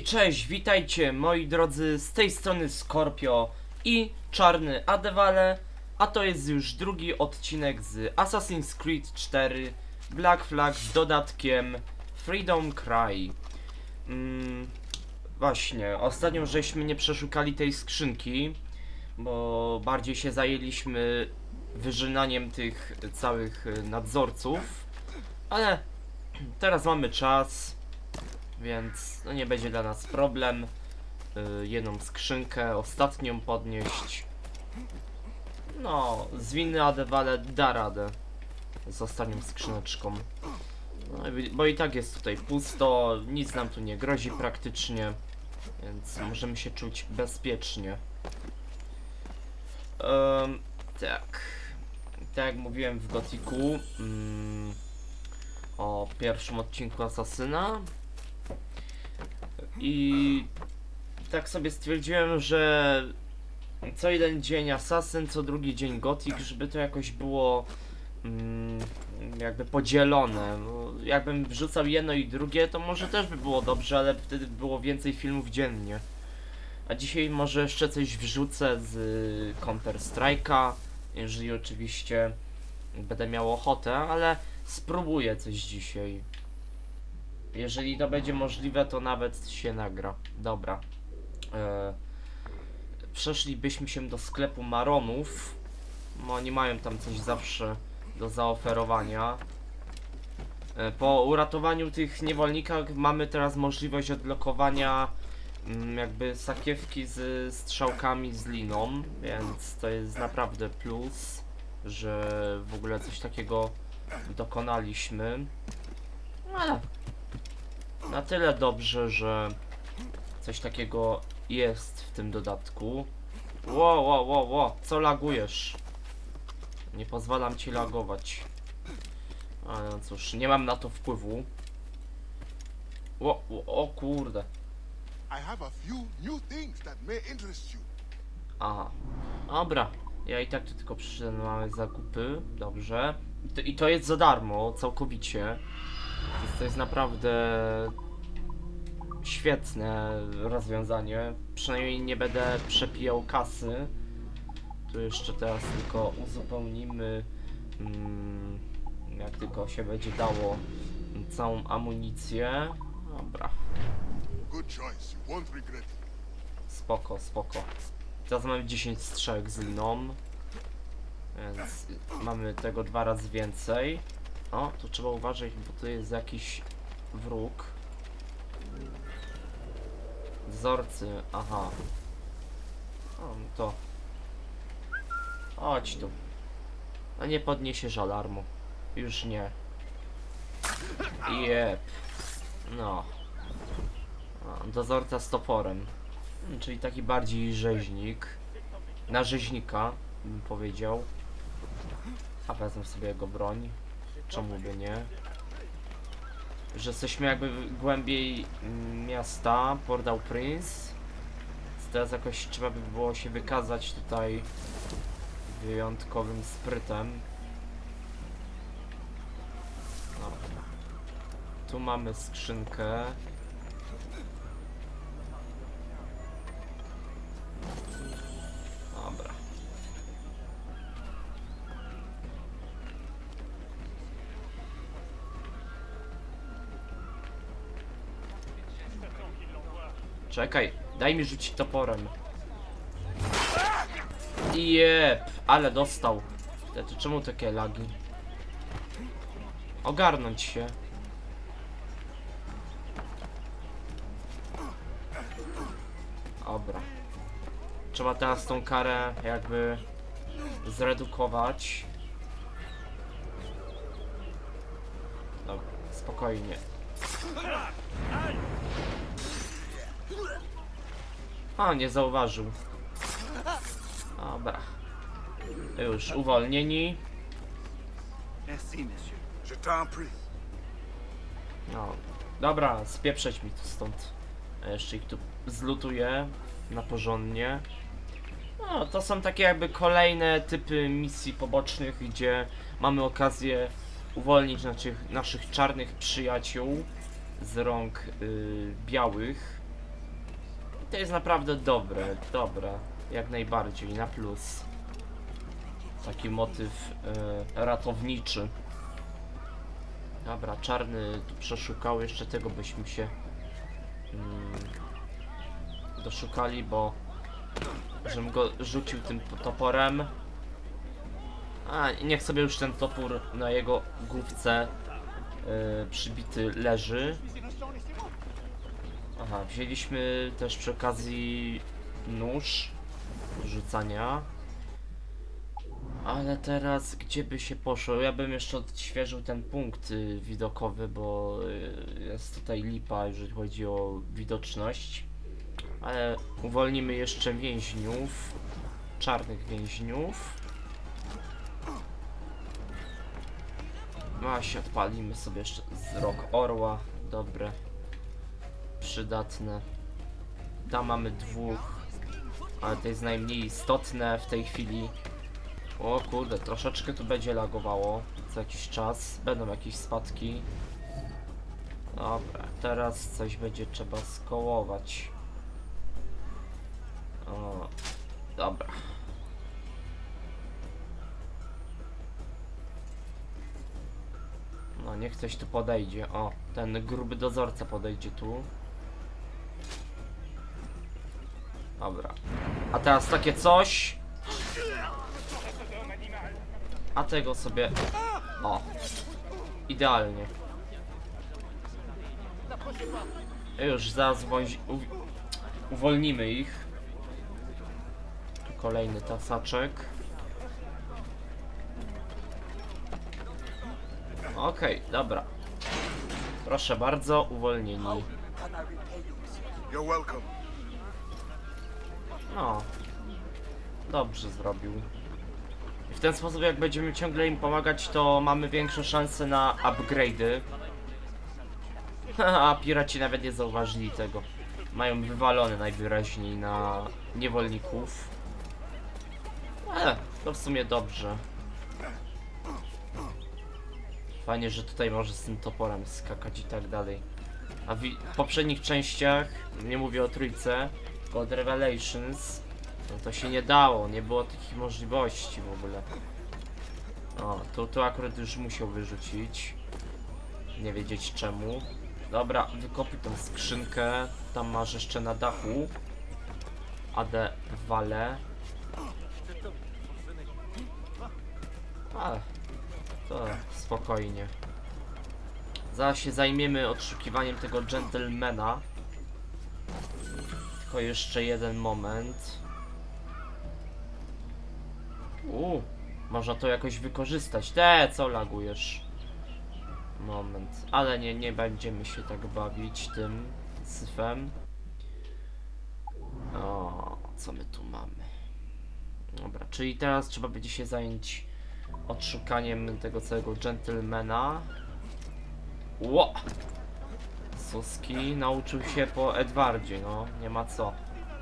Cześć, witajcie moi drodzy, z tej strony Scorpio i Czarny Adewale, a to jest już drugi odcinek z Assassin's Creed 4 Black Flag z dodatkiem Freedom Cry. Właśnie, ostatnio żeśmy nie przeszukali tej skrzynki, bo bardziej się zajęliśmy wyżynaniem tych całych nadzorców, ale teraz mamy czas. Więc no nie będzie dla nas problem jedną skrzynkę, ostatnią podnieść. No, zwinny Adewale da radę z ostatnią skrzyneczką. No, bo i tak jest tutaj pusto, nic nam tu nie grozi praktycznie, więc możemy się czuć bezpiecznie. Tak. Tak jak mówiłem w Gothicu o pierwszym odcinku Asasyna. I tak sobie stwierdziłem, że co jeden dzień Assassin, co drugi dzień Gothic, żeby to jakoś było jakby podzielone. No, jakbym wrzucał jedno i drugie, to może też by było dobrze, ale wtedy by było więcej filmów dziennie. A dzisiaj może jeszcze coś wrzucę z Counter Strike'a, jeżeli oczywiście będę miał ochotę, ale spróbuję coś dzisiaj. Jeżeli to będzie możliwe, to nawet się nagra. Dobra. Przeszlibyśmy się do sklepu Maronów. Bo oni mają tam coś zawsze do zaoferowania. Po uratowaniu tych niewolnika mamy teraz możliwość odblokowania jakby sakiewki z strzałkami z liną. Więc to jest naprawdę plus, że w ogóle coś takiego dokonaliśmy. Ale na tyle dobrze, że coś takiego jest w tym dodatku. Ło, co lagujesz? Nie pozwalam ci lagować. Ale no cóż, nie mam na to wpływu. O kurde. Aha. Dobra. Ja i tak tu tylko przyszedłem na małe zakupy. Dobrze. I to jest za darmo, całkowicie. Więc to jest naprawdę świetne rozwiązanie. Przynajmniej nie będę przepijał kasy. Tu jeszcze teraz tylko uzupełnimy, jak tylko się będzie dało, całą amunicję. Dobra. Spoko. Teraz mamy 10 strzałek z liną. Więc mamy tego 2 razy więcej. O, tu trzeba uważać, bo to jest jakiś wróg. Wzorcy, aha. O, no to. Chodź tu. No nie podniesiesz alarmu. Już nie. Jep. No. Dozorca z toporem. Czyli taki bardziej rzeźnik. Na rzeźnika, bym powiedział. A wezmę sobie jego broń. Czemu by nie? Że jesteśmy jakby głębiej miasta, Port-au-Prince. Teraz jakoś trzeba by było się wykazać tutaj wyjątkowym sprytem. Dobra. Tu mamy skrzynkę. Dobra. Czekaj, daj mi rzucić toporem. Jep, ale dostał. To czemu takie lagi? Ogarnąć się. Dobra. Trzeba teraz tą karę jakby zredukować. Dobra, spokojnie. A, nie zauważył. Dobra. Już uwolnieni. No. Dobra, spieprzeć mi tu stąd. A jeszcze ich tu zlutuję na porządnie. No, to są takie jakby kolejne typy misji pobocznych, gdzie mamy okazję uwolnić naszych czarnych przyjaciół z rąk białych. To jest naprawdę dobre, jak najbardziej, na plus. Taki motyw ratowniczy. Dobra, czarny tu przeszukał, jeszcze tego byśmy się doszukali, bo żebym go rzucił tym toporem. A, niech sobie już ten topór na jego główce przybity leży. Aha, wzięliśmy też przy okazji nóż do rzucania. Ale teraz gdzie by się poszło? Ja bym jeszcze odświeżył ten punkt widokowy, bo jest tutaj lipa, jeżeli chodzi o widoczność. Ale uwolnimy jeszcze więźniów, czarnych więźniów. A się odpalimy sobie jeszcze wzrok orła, dobre, przydatne. Tam mamy dwóch, ale to jest najmniej istotne w tej chwili. O kurde, troszeczkę tu będzie lagowało co jakiś czas, będą jakieś spadki. Dobra, teraz coś będzie trzeba skołować. O, dobra. No niech ktoś tu podejdzie. O, ten gruby dozorca podejdzie tu. Dobra. A teraz takie coś. A tego sobie... O. Idealnie. Już zaraz uwolnimy ich. Tu kolejny tasaczek. Okej, dobra. Proszę bardzo, uwolnieni. No. Dobrze zrobił. I w ten sposób, jak będziemy ciągle im pomagać, to mamy większe szanse na upgrade'y. A piraci nawet nie zauważyli tego. Mają wywalone najwyraźniej na niewolników. To w sumie dobrze. Fajnie, że tutaj może z tym toporem skakać i tak dalej. A w poprzednich częściach, nie mówię o trójce, tylko od Revelations, no to się nie dało, nie było takich możliwości w ogóle. O, tu akurat już musiał wyrzucić. Nie wiedzieć czemu. Dobra, wykopię tą skrzynkę. Tam masz jeszcze na dachu AD Vale. Ale to spokojnie. Zaraz się zajmiemy odszukiwaniem tego gentlemana. Tylko jeszcze jeden moment. Można to jakoś wykorzystać. Co lagujesz? Moment. Ale nie będziemy się tak bawić tym syfem. O, co my tu mamy? Dobra, czyli teraz trzeba będzie się zająć odszukaniem tego całego gentlemana. Ło! Suski nauczył się po Edwardzie, no, nie ma co.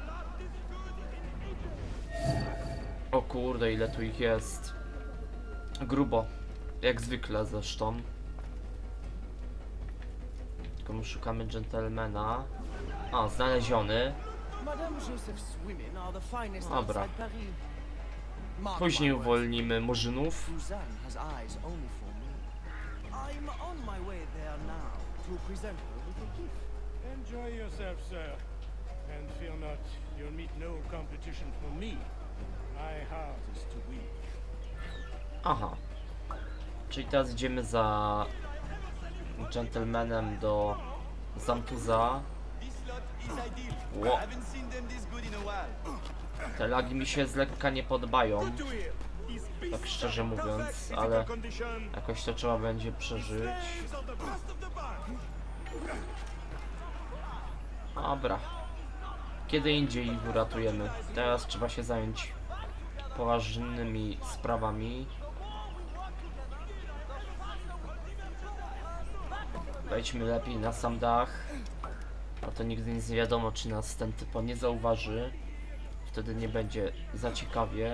O kurde, ile tu ich jest. Grubo. Jak zwykle zresztą. Tylko my szukamy gentlemana. A, znaleziony. Dobra. Później uwolnimy murzynów. Enjoy yourself, sir. And fear not, you'll meet no competition from me. My heart is too weak. Aha. Czyli teraz idziemy za gentlemanem do Zamtuza. Ło. Te lagi mi się z lekka nie podobają, tak szczerze mówiąc, ale jakoś to trzeba będzie przeżyć. Dobra. Kiedy indziej ich uratujemy. Teraz trzeba się zająć poważnymi sprawami. Wejdźmy lepiej na sam dach. A to nigdy nic nie wiadomo, czy nas ten typo nie zauważy. Wtedy nie będzie za ciekawie.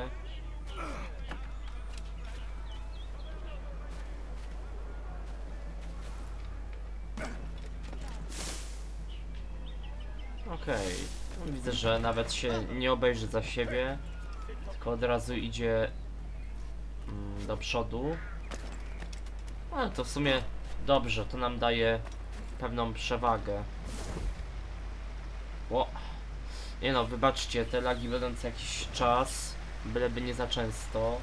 Okej. Widzę, że nawet się nie obejrzy za siebie, tylko od razu idzie do przodu. Ale to w sumie dobrze, to nam daje pewną przewagę. O! Nie no, wybaczcie, te lagi będą co jakiś czas, byleby nie za często.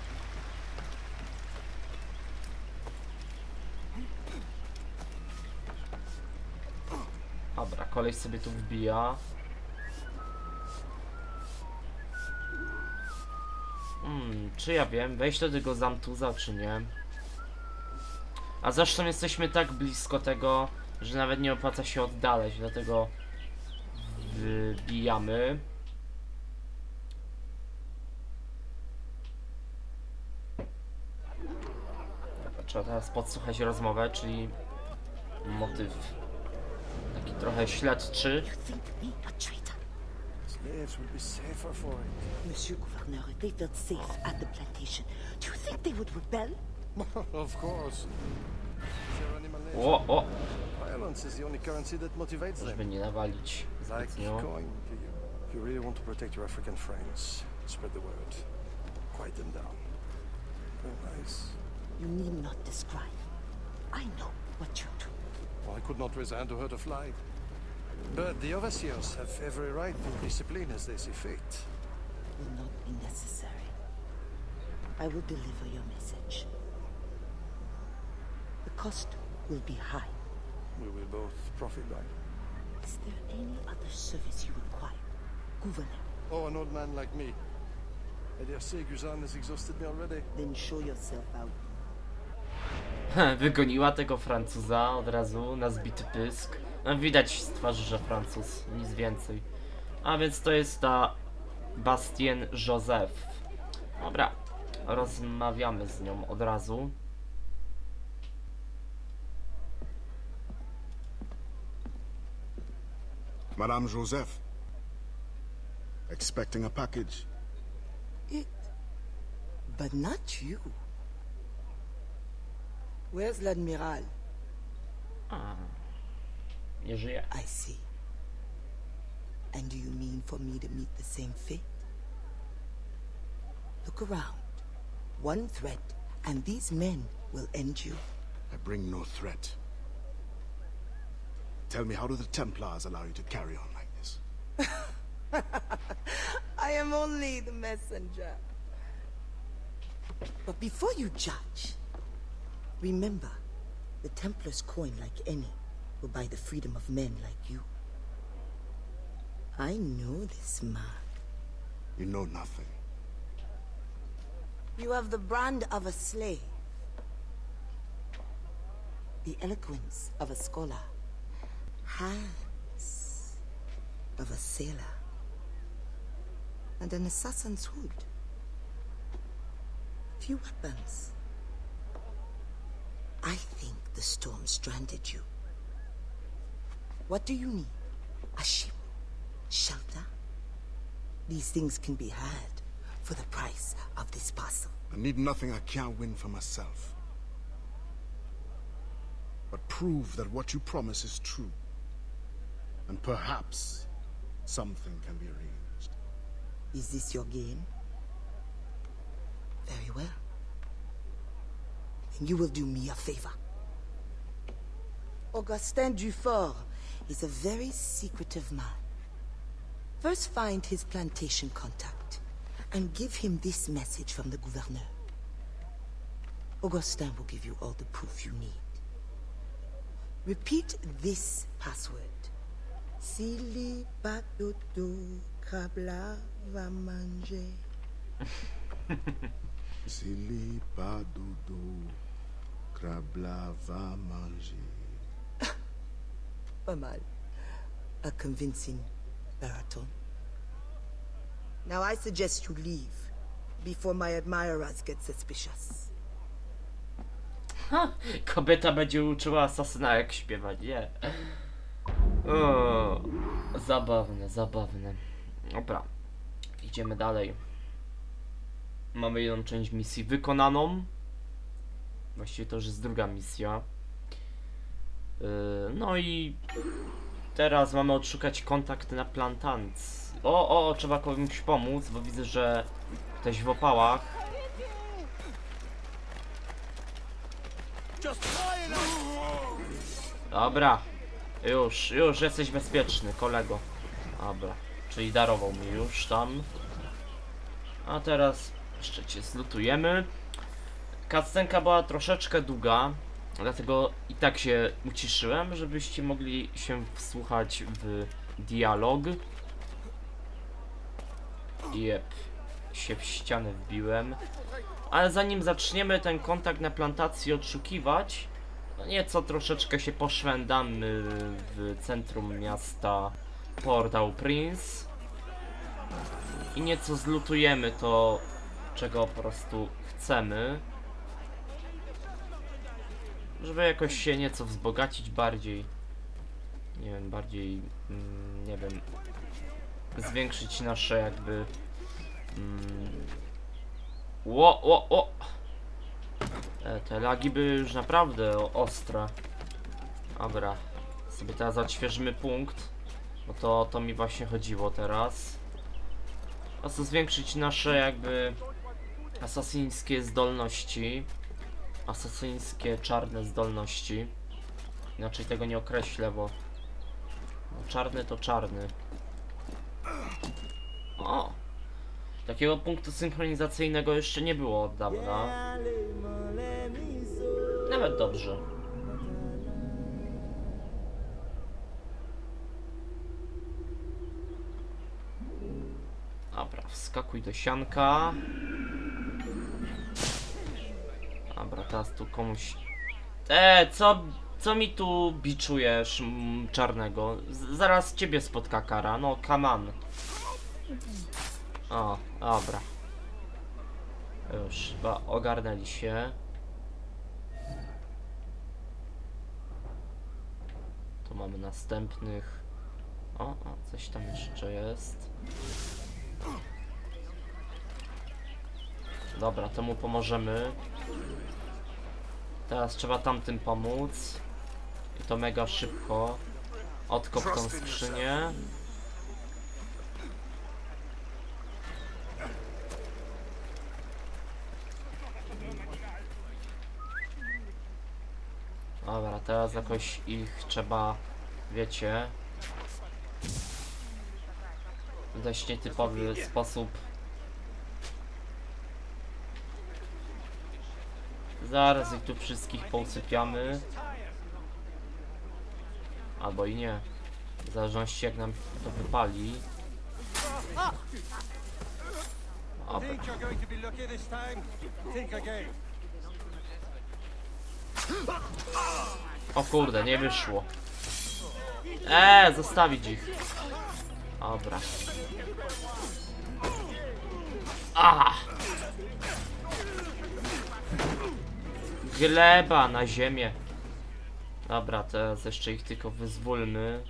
Dobra, koleś sobie tu wbija. Czy ja wiem, wejść do tego Zamtuza, czy nie? A zresztą jesteśmy tak blisko tego, że nawet nie opłaca się oddalać, dlatego wbijamy. Trzeba teraz podsłuchać rozmowę, czyli motyw taki trochę śledczy. You think me a traitor? Slaves would be safer for it. Monsieur Gouverneur, if they felt safe at the plantation, do you think they would rebel? Of course. Sheer animal nature. O! Violence is the only currency that motivates them. Żeby nie nawalić Like zbytnio. coin to you. If you really want to protect your African friends, spread the word. Quiet them down. Very nice. You need not describe. I know what you do. Well, I could not resign to hurt a fly. But the overseers have every right to discipline as they see fit. Will not be necessary. I will deliver your message. The cost will be high. We will both profit by it. Is there any other service you require, Gouverneur? Oh, an old man like me. I dare say Guzan has exhausted me already. Then show yourself out. Wygoniła tego Francuza od razu na zbity pysk. No, widać z twarzy, że Francuz, nic więcej. A więc to jest ta Bastien Joseph. Dobra, rozmawiamy z nią od razu. Madame Joseph. Expecting a package. It. But not you. Where's l'Admiral? Nie żyje. I see. And do you mean for me to meet the same fate? Look around. One threat, and these men will end you. I bring no threat. Tell me, how do the Templars allow you to carry on like this? I am only the messenger. But before you judge, remember, the Templars' coin, like any, will buy the freedom of men like you. I know this man. You know nothing. You have the brand of a slave, the eloquence of a scholar, hands of a sailor, and an assassin's hood. Few weapons. I think the storm stranded you. What do you need? A ship? Shelter? These things can be had for the price of this parcel. I need nothing I can't win for myself. But prove that what you promise is true. And perhaps something can be arranged. Is this your game? Very well. Then you will do me a favor. Augustin Dufort is a very secretive man. First find his plantation contact and give him this message from the gouverneur. Augustin will give you all the proof you need. Repeat this password. Sili batoto krabla va manger. Sili pas dodo, crabla va manger. Pas mal. A convincing baritone. Now I suggest you leave before my admirers get suspicious. Kobieta będzie uczyła asasyna jak śpiewać, nie? O, zabawne, zabawne. Dobra, idziemy dalej. Mamy jedną część misji wykonaną. Właściwie to już jest druga misja. No i teraz mamy odszukać kontakt na plantacji. O, trzeba komuś pomóc, bo widzę, że ktoś w opałach. Dobra. Już jesteś bezpieczny, kolego. Dobra. Czyli darował mi już tam. A teraz jeszcze cię zlutujemy. Cutscenka była troszeczkę długa, dlatego i tak się uciszyłem, żebyście mogli się wsłuchać w dialog. Jep, się w ścianę wbiłem. Ale zanim zaczniemy ten kontakt na plantacji odszukiwać, no nieco troszeczkę się poszwędamy w centrum miasta Port-au-Prince i nieco zlutujemy to, czego po prostu chcemy, żeby jakoś się nieco wzbogacić bardziej, nie wiem, nie wiem, zwiększyć nasze jakby te lagi były już naprawdę ostre. Dobra, sobie teraz odświeżymy punkt, bo to mi właśnie chodziło teraz. Po prostu zwiększyć nasze jakby asasyńskie zdolności, asasyńskie czarne zdolności. Inaczej tego nie określę, bo czarny to czarny. O! Takiego punktu synchronizacyjnego jeszcze nie było od dawna. Nawet dobrze. Dobra, wskakuj do sianka. Dobra, teraz tu komuś... co mi tu biczujesz czarnego? Zaraz ciebie spotka kara, no come on. O, dobra. Już chyba ogarnęli się. Tu mamy następnych. O, coś tam jeszcze jest. Dobra, temu pomożemy. Teraz trzeba tamtym pomóc. I to mega szybko. Odkop tą skrzynię. Dobra, teraz jakoś ich trzeba, wiecie, w dość nietypowy sposób. Zaraz ich tu wszystkich pousypiamy. Albo i nie. W zależności jak nam to wypali. Dobra. O kurde, nie wyszło. Zostawić ich. Dobra. Gleba na ziemię. Dobra, teraz jeszcze ich tylko wyzwólmy.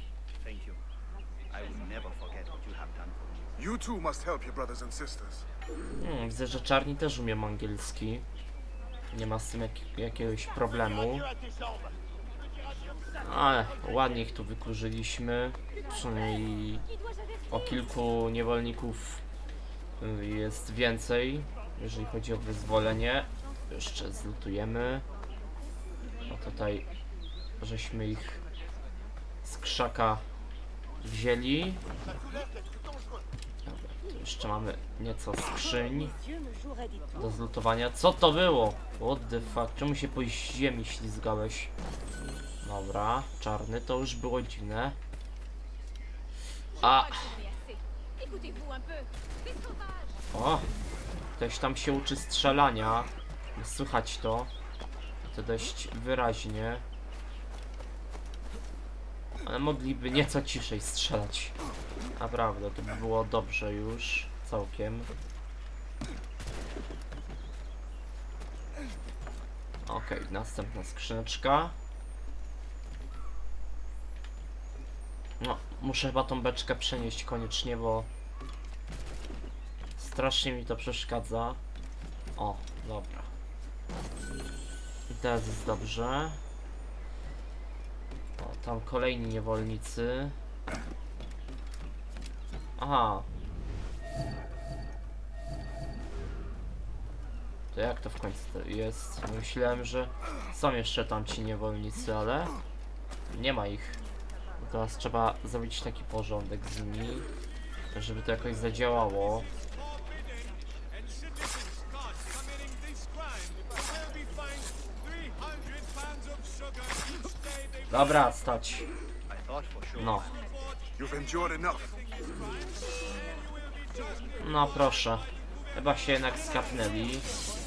You too must help your brothers and sisters. Widzę, że czarni też umiem angielski. Nie ma z tym jakiegoś problemu. Ale ładnie ich tu wykurzyliśmy. Przynajmniej o kilku niewolników jest więcej, jeżeli chodzi o wyzwolenie. Jeszcze zlutujemy. A tutaj żeśmy ich z krzaka wzięli. Dobra, tu jeszcze mamy nieco skrzyń do zlutowania. Co to było? What the fuck? Czemu się po ziemi ślizgałeś? Dobra, czarny, to już było dziwne. O! Ktoś tam się uczy strzelania. Słychać to. To dość wyraźnie. Ale mogliby nieco ciszej strzelać. Naprawdę, to by było dobrze już. Całkiem. Okej, następna skrzyneczka. No, muszę chyba tą beczkę przenieść koniecznie, bo strasznie mi to przeszkadza. O, dobra. I teraz jest dobrze. O, tam kolejni niewolnicy. Aha. To jak to w końcu jest? Myślałem, że są jeszcze tam ci niewolnicy, ale nie ma ich. Teraz trzeba zrobić taki porządek z nimi, żeby to jakoś zadziałało. Dobra, stać. No. No proszę. Chyba się jednak skapnęli.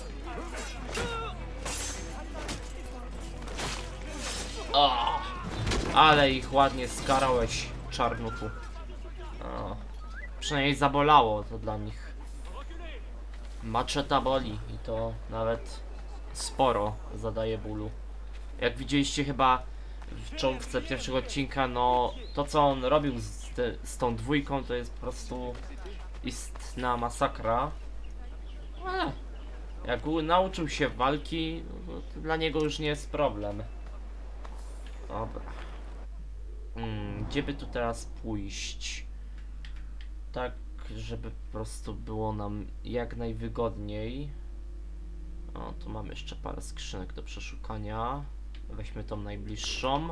O, ale ich ładnie skarałeś, czarnuchu. O, przynajmniej zabolało to dla nich. Maczeta boli i to nawet sporo zadaje bólu. Jak widzieliście chyba w czołówce pierwszego odcinka, no to co on robił z tą dwójką to jest po prostu istna masakra. Ale jak nauczył się walki, no to dla niego już nie jest problem. Dobra. Gdzie by tu teraz pójść? Tak, żeby po prostu było nam jak najwygodniej. O, tu mamy jeszcze parę skrzynek do przeszukania. Weźmy tą najbliższą.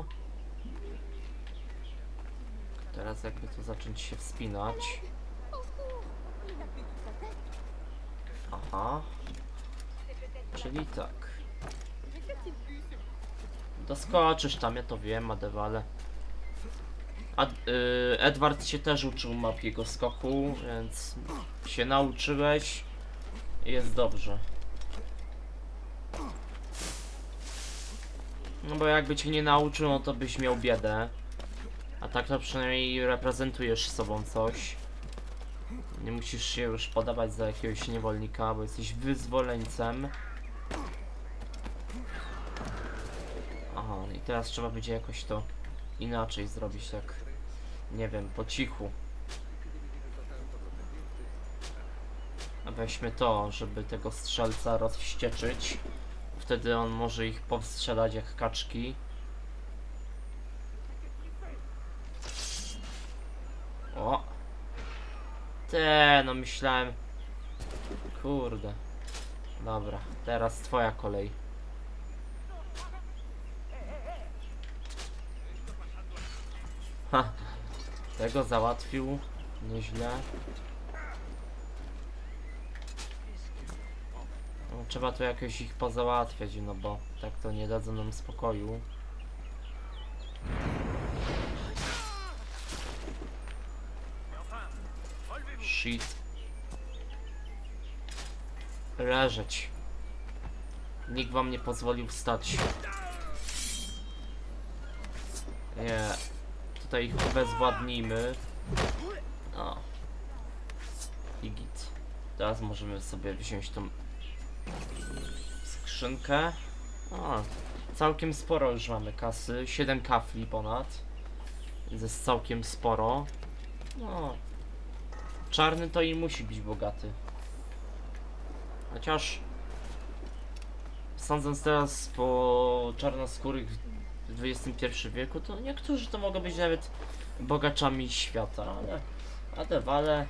Teraz jakby tu zacząć się wspinać. Aha. Czyli tak. Doskoczysz tam, ja to wiem, Adewale. Edward się też uczył mapieego skoku, więc się nauczyłeś i jest dobrze. No bo jakby cię nie nauczył, no to byś miał biedę. A tak to przynajmniej reprezentujesz sobą coś. Nie musisz się już podawać za jakiegoś niewolnika, bo jesteś wyzwoleńcem. Aha, i teraz trzeba będzie jakoś to inaczej zrobić, tak, nie wiem, po cichu. A weźmy to, żeby tego strzelca rozwścieczyć. Wtedy on może ich powstrzelać jak kaczki. O! No myślałem... Kurde. Dobra, teraz twoja kolej. Ha! Tego załatwił. Nieźle. No, trzeba tu jakoś ich pozałatwiać, no bo tak to nie dadzą nam spokoju. Shit. Leżeć. Nikt wam nie pozwolił wstać. Nie. Tutaj ich obezwładnijmy. O. I git. Teraz możemy sobie wziąć tą skrzynkę. O, całkiem sporo już mamy kasy. 7 kafli ponad. Więc jest całkiem sporo. No. Czarny to i musi być bogaty. Chociaż sądząc teraz po czarnoskórych w XXI wieku, to niektórzy to mogą być nawet bogaczami świata, ale Adewale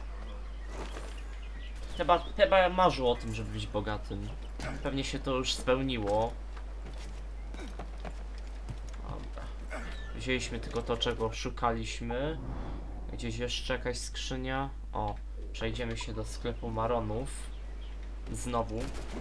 chyba marzył o tym, żeby być bogatym. Pewnie się to już spełniło. Dobra. Wzięliśmy tylko to, czego szukaliśmy. Gdzieś jeszcze jakaś skrzynia. O, przejdziemy się do sklepu Maronów. Znowu.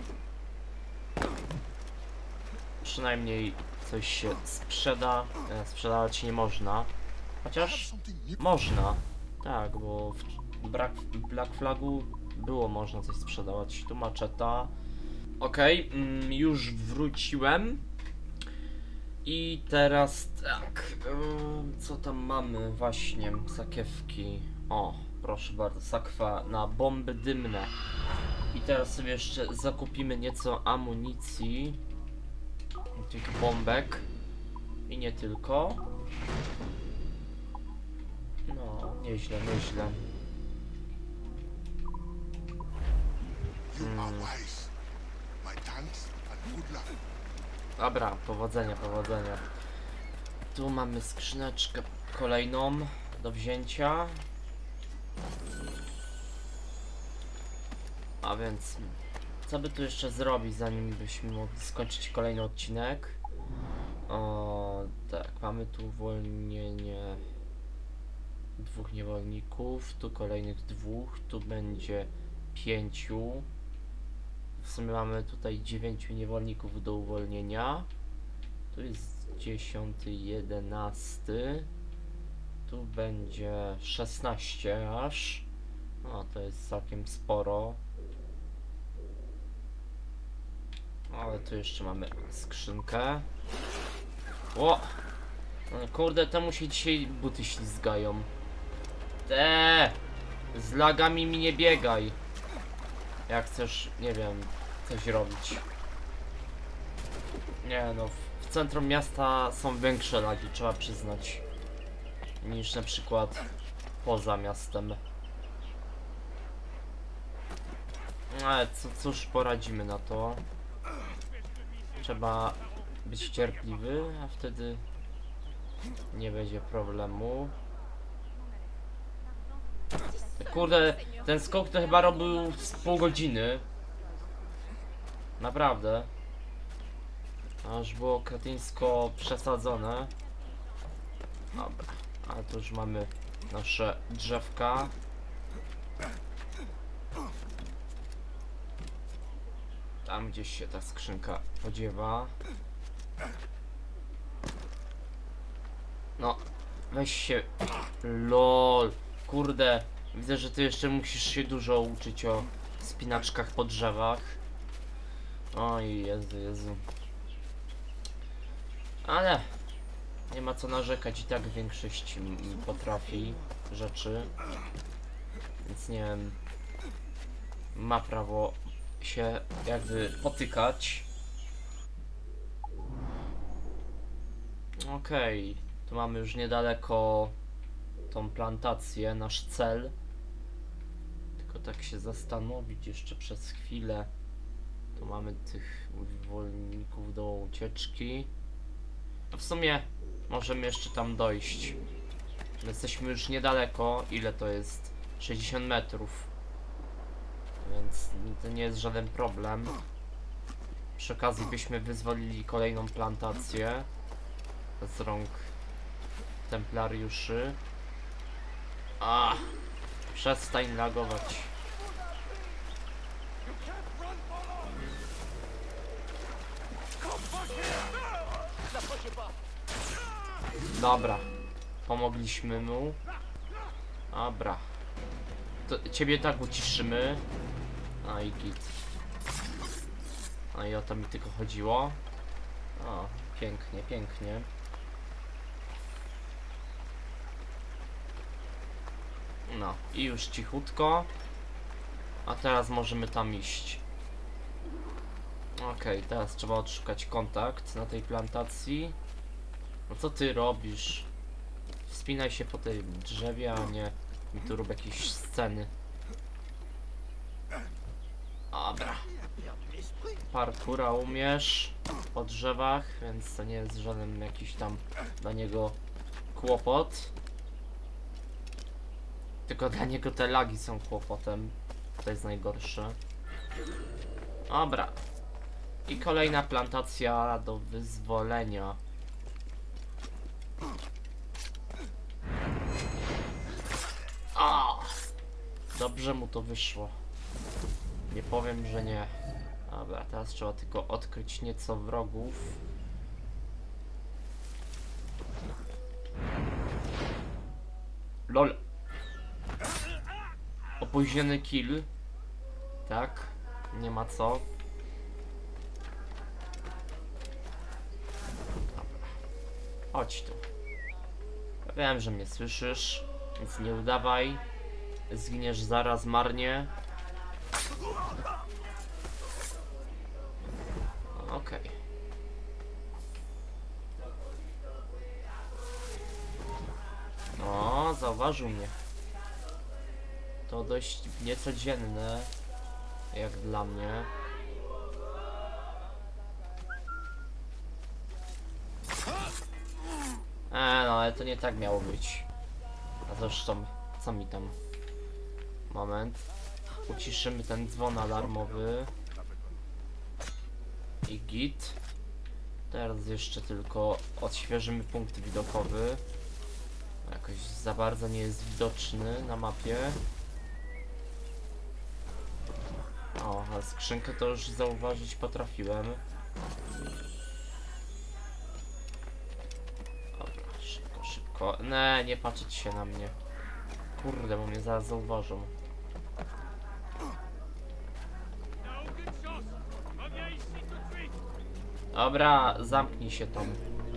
Przynajmniej coś się sprzeda. Sprzedawać nie można. Chociaż można. Tak, bo w Black Flagu było można coś sprzedawać. Tu maczeta. Okej, już wróciłem. I teraz tak. Co tam mamy? Właśnie, sakiewki. O, proszę bardzo, sakwa na bomby dymne. I teraz sobie jeszcze zakupimy nieco amunicji. Tych bombek. I nie tylko. No, nieźle, nieźle. Dobra, powodzenia, powodzenia. Tu mamy skrzyneczkę kolejną do wzięcia. A więc co by tu jeszcze zrobić, zanim byśmy mogli skończyć kolejny odcinek? O, tak, mamy tu uwolnienie 2 niewolników, tu kolejnych 2, tu będzie 5. W sumie mamy tutaj 9 niewolników do uwolnienia. Tu jest 10, 11. Tu będzie 16 aż. No to jest całkiem sporo. Ale tu jeszcze mamy skrzynkę. O! No kurde, temu się dzisiaj buty ślizgają. Z lagami mi nie biegaj. Jak chcesz, nie wiem, coś robić. Nie no, w centrum miasta są większe lagi, trzeba przyznać, niż na przykład poza miastem. Ale cóż poradzimy na to. Trzeba być cierpliwy, a wtedy nie będzie problemu. Kurde, ten skok to chyba robił z pół godziny. Naprawdę. Aż było kretyńsko przesadzone. Dobra, ale tu już mamy nasze drzewka. Tam gdzieś się ta skrzynka podziewa. No, weź się. LOL. Kurde, widzę, że ty jeszcze musisz się dużo uczyć o spinaczkach po drzewach. Oj, Jezu. Ale nie ma co narzekać, i tak większość potrafi rzeczy. Więc nie wiem, ma prawo się jakby potykać. Okej, tu mamy już niedaleko tą plantację, nasz cel. Tylko tak się zastanowić jeszcze przez chwilę. Tu mamy tych niewolników do ucieczki. No w sumie możemy jeszcze tam dojść. Jesteśmy już niedaleko. Ile to jest? 60 metrów. Więc to nie jest żaden problem. Przy okazji byśmy wyzwolili kolejną plantację z rąk templariuszy. Przestań lagować. Dobra, pomogliśmy mu. Dobra, to ciebie tak uciszymy. A i git. No i o to mi tylko chodziło. O, pięknie, pięknie. No i już cichutko. A teraz możemy tam iść. Okej, teraz trzeba odszukać kontakt na tej plantacji. No co ty robisz? Wspinaj się po tej drzewie, a nie mi tu rób jakieś sceny. Dobra. Parkura umiesz po drzewach, więc to nie jest żaden jakiś tam dla niego kłopot. Tylko dla niego te lagi są kłopotem. To jest najgorsze. Dobra. I kolejna plantacja do wyzwolenia. Dobrze mu to wyszło. Nie powiem, że nie. Dobra, teraz trzeba tylko odkryć nieco wrogów. LOL. Opóźniony kill. Tak, nie ma co. Dobra. Chodź tu. Ja wiem, że mnie słyszysz, więc nie udawaj. Zginiesz zaraz marnie. Okej. O, zauważył mnie. To dość niecodzienne, jak dla mnie. nie tak miało być. A zresztą, co mi tam? Moment. Uciszymy ten dzwon alarmowy. I git. Teraz jeszcze tylko odświeżymy punkt widokowy. Jakoś za bardzo nie jest widoczny na mapie. O, a skrzynkę to już zauważyć potrafiłem. Dobra, szybko, szybko. Nie patrzeć się na mnie. Kurde, bo mnie zaraz zauważą. Dobra, zamknij się tam.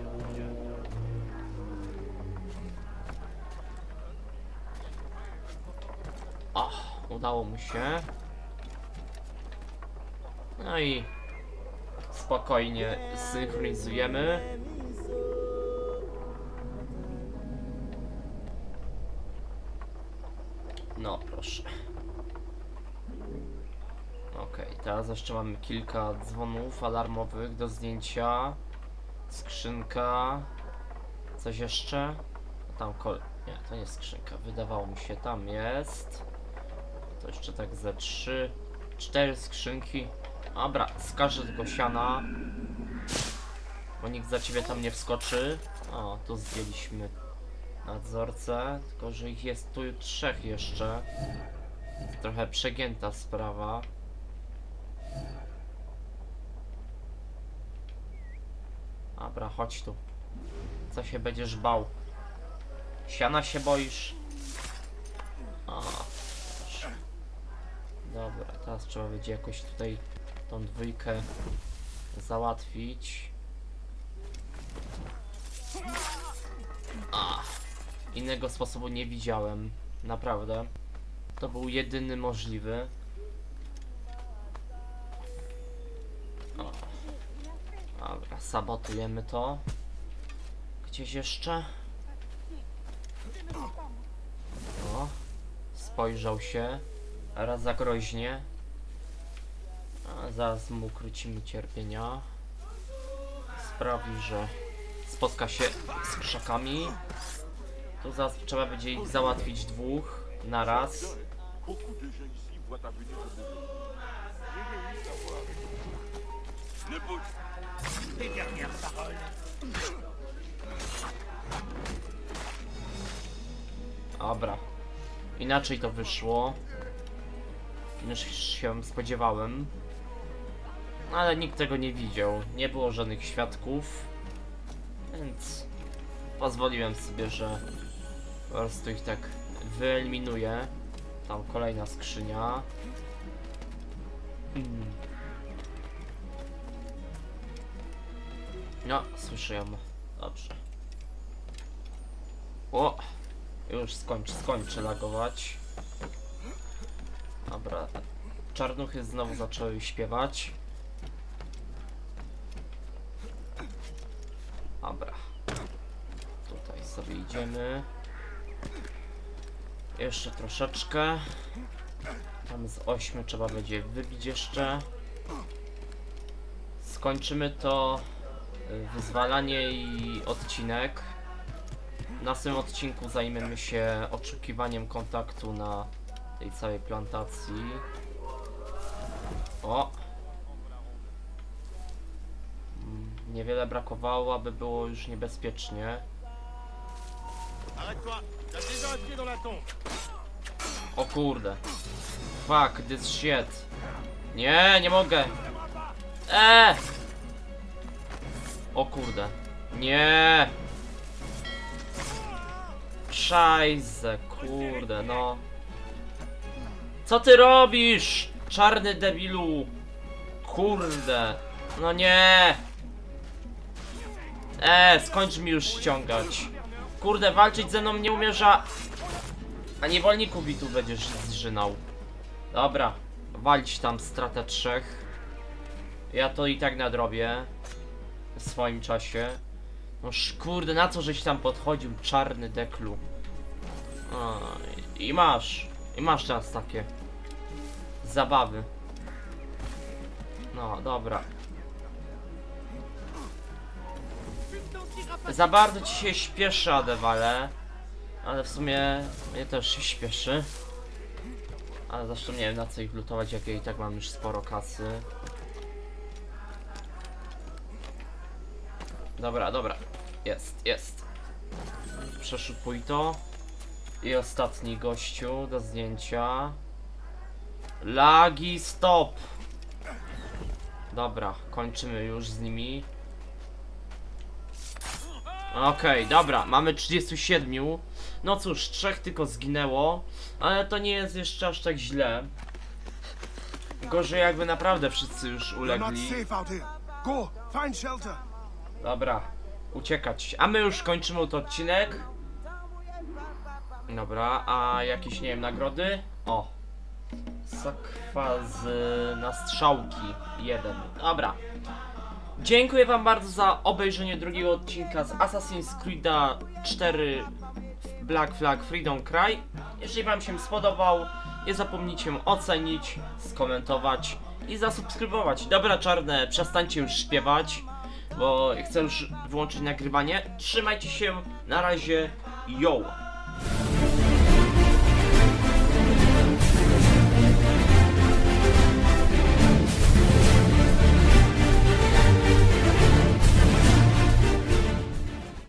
O, udało mu się. No i spokojnie synchronizujemy. No proszę. Okej, teraz jeszcze mamy kilka dzwonów alarmowych do zdjęcia. Skrzynka. Coś jeszcze? Tam nie, to nie skrzynka. Wydawało mi się, tam jest. To jeszcze tak ze 4 skrzynki. Dobra, skażę tylko siana. Bo nikt za ciebie tam nie wskoczy. O, tu zdjęliśmy nadzorcę. Tylko, że ich jest tu 3 jeszcze. Jest trochę przegięta sprawa. Dobra, chodź tu. Co się będziesz bał? Siana się boisz? O, proszę. Dobra, teraz trzeba będzie jakoś tutaj tą dwójkę załatwić. Innego sposobu nie widziałem. Naprawdę. To był jedyny możliwy. O. Dobra, sabotujemy to. Gdzieś jeszcze? O. Spojrzał się. Raz za groźnie. A zaraz mu ukrócimy cierpienia. Sprawi, że spotka się z krzakami. Tu zaraz trzeba będzie ich załatwić 2 na raz. Dobra. Inaczej to wyszło niż się spodziewałem. Ale nikt tego nie widział. Nie było żadnych świadków. Więc pozwoliłem sobie, że po prostu ich tak wyeliminuję. Tam kolejna skrzynia. No, słyszę ją. Dobrze. O! Już skończy lagować. Dobra. Czarnuchy znowu zaczęły śpiewać. Dobra. Tutaj sobie idziemy. Jeszcze troszeczkę. Tam z 8 trzeba będzie wybić jeszcze. Skończymy to wyzwalanie i odcinek. W następnym odcinku zajmiemy się oszukiwaniem kontaktu na tej całej plantacji. O! Niewiele brakowało, aby było już niebezpiecznie. O kurde. Fuck this shit. Nie, nie mogę. O kurde. Nie. Szajse, kurde, no. Co ty robisz? Czarny debilu. Kurde. No nie. Skończ mi już ściągać. Kurde, walczyć ze mną nie umiesz, a niewolników mi tu będziesz zżynał. Dobra, walić tam stratę 3. Ja to i tak nadrobię w swoim czasie. No kurde, na co żeś tam podchodził, czarny deklu. I masz teraz takie zabawy. No, dobra. Za bardzo ci się śpieszy, Adewale. Ale w sumie mnie też się śpieszy. Ale zresztą nie wiem, na co ich lutować, jak ja i tak mam już sporo kasy. Dobra, dobra. Jest. Przeszukuj to. I ostatni gościu do zdjęcia. Lagi, stop! Dobra, kończymy już z nimi. Okej, dobra, mamy 37. No cóż, 3 tylko zginęło. Ale to nie jest jeszcze aż tak źle. Gorzej jakby naprawdę wszyscy już ulegli. Dobra, uciekać. A my już kończymy ten odcinek. Dobra, a jakieś, nie wiem, nagrody? O! Sakwa z nastrzałki 1. Dobra. Dziękuję wam bardzo za obejrzenie drugiego odcinka z Assassin's Creed 4 Black Flag Freedom Cry. Jeżeli wam się spodobał, nie zapomnijcie ocenić, skomentować i zasubskrybować. Dobra, czarne, przestańcie już śpiewać, bo chcę już wyłączyć nagrywanie. Trzymajcie się, na razie, yo!